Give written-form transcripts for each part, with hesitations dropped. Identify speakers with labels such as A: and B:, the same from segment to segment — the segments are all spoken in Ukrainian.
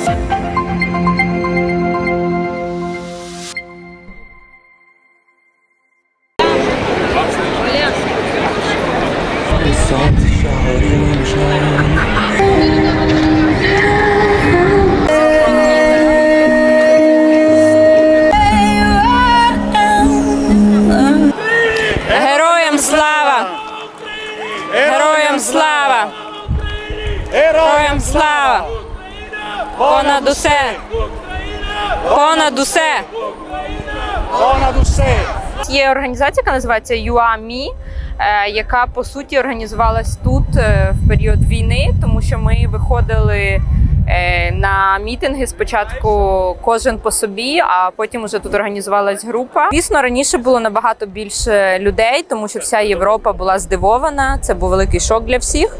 A: Героям слава! Героям слава! Героям слава! Понад усе! Понад усе! Понад усе! Є організація, яка називається UAMI, яка по суті організувалась тут в період війни, тому що ми виходили на мітинги спочатку кожен по собі, а потім вже тут організувалась група. Звісно, раніше було набагато більше людей, тому що вся Європа була здивована, це був великий шок для всіх.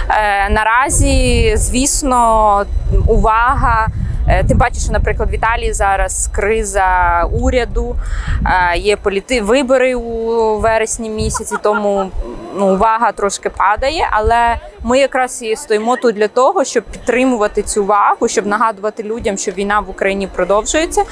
A: Наразі, звісно, увага. Тим паче, що, наприклад, в Італії зараз криза уряду, є вибори у вересні місяці, тому увага трошки падає, але ми якраз і стоїмо тут для того, щоб підтримувати цю увагу, щоб нагадувати людям, що війна в Україні продовжується,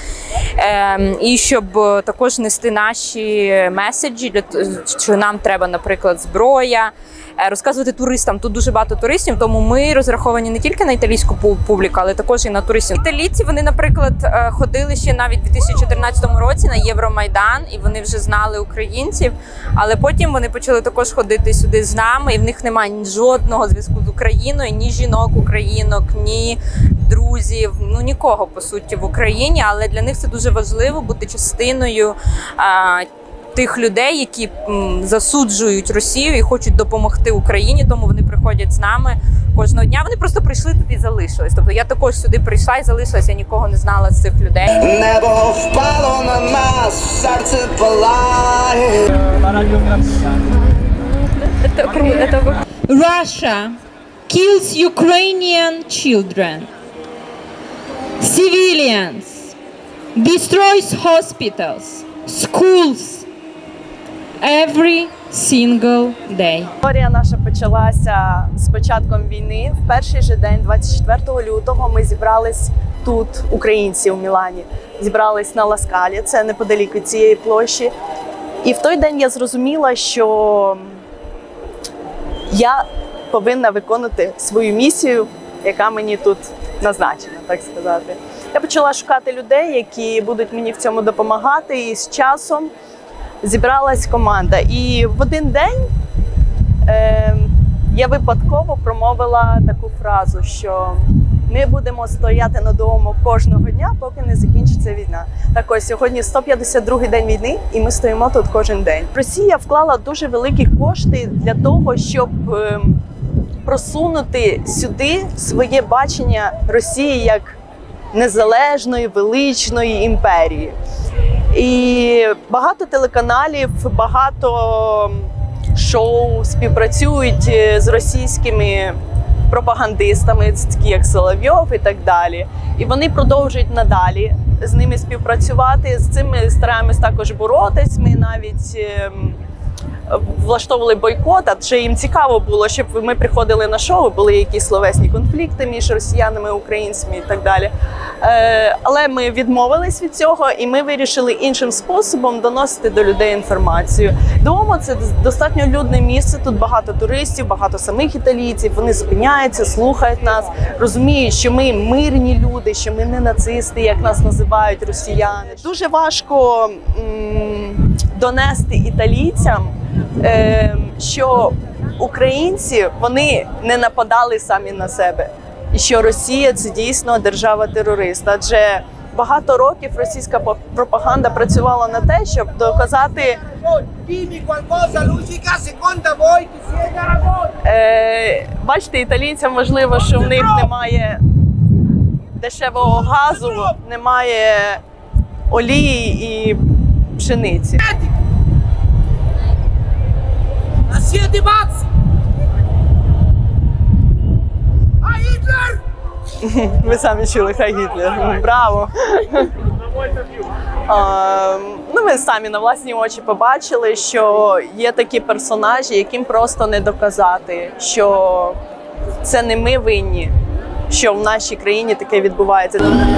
A: і щоб також нести наші меседжі, що нам треба, наприклад, зброя, розказувати туристам. Тут дуже багато туристів, тому ми розраховані не тільки на італійську публіку, але також і на туристів. Італійці, вони, наприклад, ходили ще навіть у 2014 році на Євромайдан, і вони вже знали українців, але потім вони почали також ходити сюди з нами, і в них немає жодного зв'язку з Україною, ні жінок, українок, ні друзів, нікого, по суті, в Україні, але для них це дуже важливо бути частиною тих людей, які засуджують Росію і хочуть допомогти Україні, тому вони приходять з нами кожного дня. Вони просто прийшли тут і залишились. Тобто я також сюди прийшла і залишилась, я нікого не знала з цих людей. Небо впало на нас, серце палає.
B: Russia kills Ukrainian children, civilians, destroys hospitals, schools, every single day.
C: Історія наша почалася з початком війни. В перший же день, 24 лютого, ми зібрались тут, українці у Мілані. Зібрались на Ла Скалі, це неподалік від цієї площі. І в той день я зрозуміла, що я повинна виконати свою місію, яка мені тут назначена, так сказати. Я почала шукати людей, які будуть мені в цьому допомагати, і з часом зібралась команда. І в один день я випадково промовила таку фразу, що ми будемо стояти на дому кожного дня, поки не закінчиться війна. Так ось, сьогодні 152-й день війни, і ми стоїмо тут кожен день. Росія вклала дуже великі кошти для того, щоб просунути сюди своє бачення Росії як незалежної, величної імперії. І багато телеканалів, багато шоу співпрацюють з російськими пропагандистами, такі як Соловйов і так далі. І вони продовжують надалі з ними співпрацювати. З цим ми стараємось також боротись. Ми навіть влаштовували бойкот, адже їм цікаво було, щоб ми приходили на шоу, були якісь словесні конфлікти між росіянами і українцями і так далі. Але ми відмовились від цього, і ми вирішили іншим способом доносити до людей інформацію. Дуомо – це достатньо людне місце, тут багато туристів, багато самих італійців, вони зупиняються, слухають нас, розуміють, що ми мирні люди, що ми не нацисти, як нас називають росіяни. Дуже важко донести італійцям, що українці, вони не нападали самі на себе. І що Росія – це дійсно держава-терорист. Адже багато років російська пропаганда працювала на те, щоб доказати… Бачите, італійцям важливо, що в них немає дешевого газу, немає олії і пшениці. Ви самі чули «Хай Гітлер». Браво! Ми самі на власні очі побачили, що є такі персонажі, яким просто не доказати, що це не ми винні, що в нашій країні таке відбувається.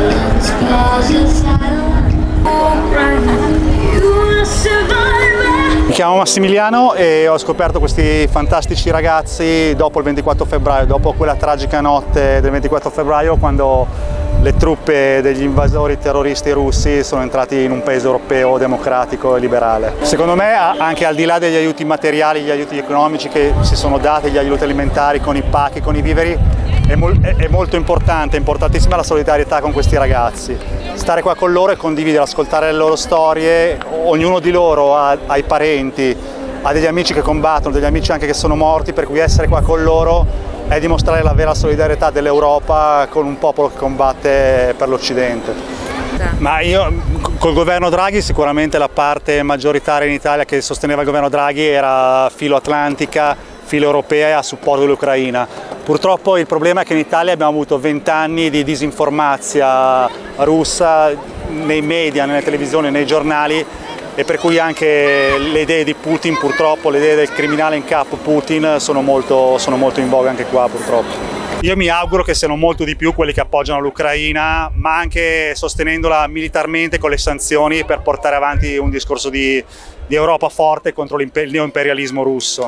D: Mi chiamo Massimiliano e ho scoperto questi fantastici ragazzi dopo il 24 febbraio, dopo quella tragica notte del 24 febbraio quando le truppe degli invasori terroristi russi sono entrati in un paese europeo democratico e liberale. Secondo me, anche al di là degli aiuti materiali, gli aiuti economici che si sono dati, gli aiuti alimentari con i pacchi, con i viveri, è molto importante, importantissima la solidarietà con questi ragazzi. Stare qua con loro e condividere, ascoltare le loro storie, ognuno di loro ha i parenti, ha degli amici che combattono, degli amici anche che sono morti, per cui essere qua con loro è dimostrare la vera solidarietà dell'Europa con un popolo che combatte per l'Occidente. Ma io col governo Draghi sicuramente la parte maggioritaria in Italia che sosteneva il governo Draghi era filo atlantica, filo europea a supporto dell'Ucraina. Purtroppo il problema è che in Italia abbiamo avuto 20 anni di disinformazia russa nei media, nelle televisioni, nei giornali, e per cui anche le idee di Putin, purtroppo, le idee del criminale in capo Putin sono molto in voga anche qua, purtroppo. Io mi auguro che siano molto di più quelli che appoggiano l'Ucraina, ma anche sostenendola militarmente con le sanzioni per portare avanti un discorso di Europa forte contro il neoimperialismo russo.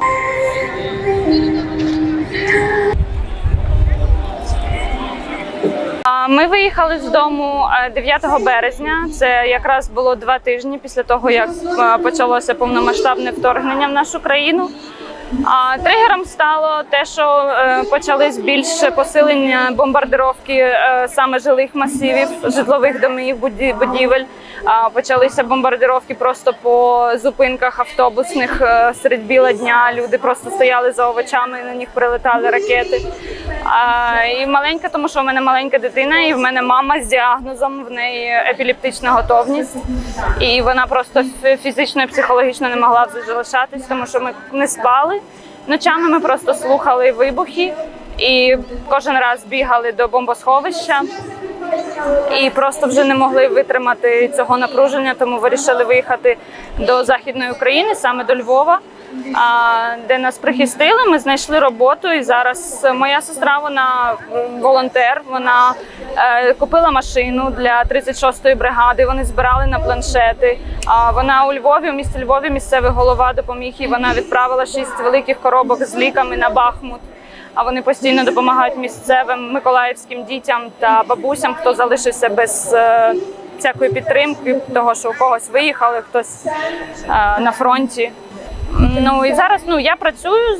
A: Ми виїхали з дому 9 березня. Це якраз було 2 тижні після того, як почалося повномасштабне вторгнення в нашу країну. Тригером стало те, що почались більш посилення бомбардировки саме жилих масивів, житлових домів, будівель. Почалися бомбардировки просто по зупинках автобусних серед біла дня. Люди просто стояли за овочами, і на них прилетали ракети. І маленька, тому що в мене маленька дитина, і в мене мама з діагнозом, в неї епілептична готовність. І вона просто фізично і психологічно не могла вже залишатись, тому що ми не спали. Ночами ми просто слухали вибухи і кожен раз бігали до бомбосховища. І просто вже не могли витримати цього напруження, тому вирішили виїхати до Західної України, саме до Львова, де нас прихистили, ми знайшли роботу, і зараз моя сестра, вона волонтер, вона купила машину для 36-ї бригади, вони збирали на планшети. Вона у Львові, у місті Львові, місцевий голова допоміг, і вона відправила 6 великих коробок з ліками на Бахмут. А вони постійно допомагають місцевим миколаївським дітям та бабусям, хто залишився без всякої підтримки, того, що у когось виїхали, хтось на фронті. Ну і зараз я працюю,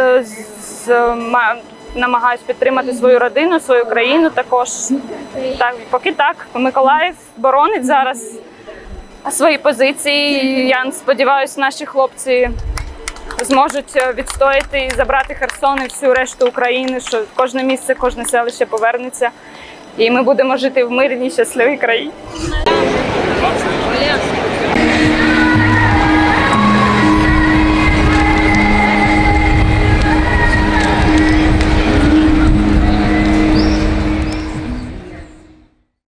A: намагаюся підтримати свою родину, свою країну також. Так, поки так, Миколаїв боронить зараз свої позиції. Я сподіваюся, наші хлопці зможуть відстояти і забрати Херсон і всю решту України, що кожне місце, кожне селище повернеться. І ми будемо жити в мирній, щасливій країні.